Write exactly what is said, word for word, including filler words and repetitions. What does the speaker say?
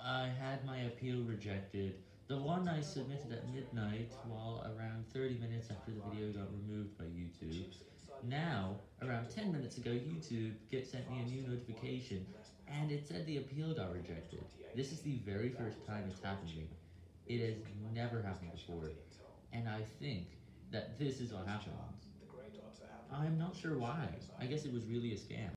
I had my appeal rejected, the one I submitted at midnight while around thirty minutes after the video got removed by YouTube. Now, around ten minutes ago, YouTube get sent me a new notification, and it said the appeal got rejected. This is the very first time it's happened to me. It has never happened before, and I think that this is what happened. I'm not sure why. I guess it was really a scam.